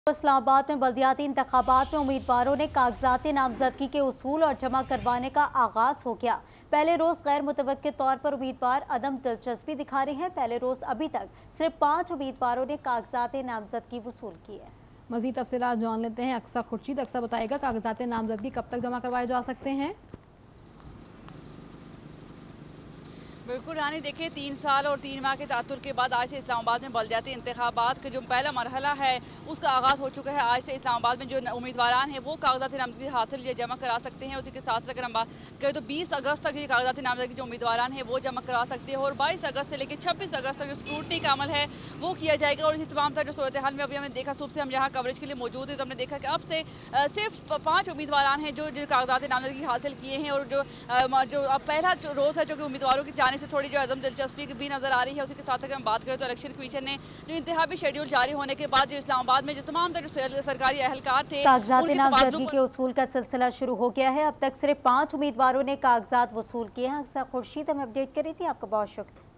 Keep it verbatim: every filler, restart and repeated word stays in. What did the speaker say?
इस्लामाबाद में बल्दियाती इंतखाबात में उम्मीदवारों ने कागजात नामजदगी के उसूल और जमा करवाने का आगाज हो गया। पहले रोज गैर मुतवक्किल तौर पर उम्मीदवार अदम दिलचस्पी दिखा रहे हैं। पहले रोज अभी तक सिर्फ पाँच उम्मीदवारों ने कागजात नामजदगी वसूल की है। मजीद तफसीलात जान लेते हैं। अक्सा खुर्शीद अक्सा बताएगा कागजात नामजदगी कब तक जमा करवाए जा सकते हैं। बिल्कुल रानी, देखिए तीन साल और तीन माह के तातुर के बाद आज से इस्लामाबाद में बल्दियाती इंतखाबात का जो पहला मरहला है उसका आगाज़ हो चुका है। आज से इस्लामाबाद में जो उम्मीदवार हैं वो कागजात नामजदगी हासिल या जमा करा सकते हैं। उसी के साथ अगर हम बात करें तो बीस अगस्त तक ये कागजात नामजदगी जो उम्मीदवार हैं वो जमा करा सकते हैं और बाईस अगस्त से लेकर छब्बीस अगस्त तक जो स्क्रूटनी का अमल है वो किया जाएगा। और इसी तमाम तरह जो सूरत हाल में अभी हमने देखा, सुबह से हम यहाँ कवरेज के लिए मौजूद है तो हमने देखा कि अब से सिर्फ पाँच उम्मीदवार हैं जो जो कागजात नामजदगी हासिल किए हैं। और जो जो अब पहला जो रोज़ है जो कि उम्मीदवारों की जाने से थोड़ी जो अदम दिलचस्पी भी नजर आ रही है। उसी के साथ अगर हम बात करें तो इलेक्शन कमीशन ने जो इंतखाबी शेड्यूल जारी होने के बाद जो इस्लामाबाद में जो तमाम जो सरकारी अहलकार थे कागजात नामजदगी के उसूल का सिलसिला शुरू हो गया है। अब तक सिर्फ पाँच उम्मीदवारों ने कागजात वसूल किए हैं। अक्सा खुर्शीद हमें अपडेट कर रही थी। आपका बहुत शुक्रिया।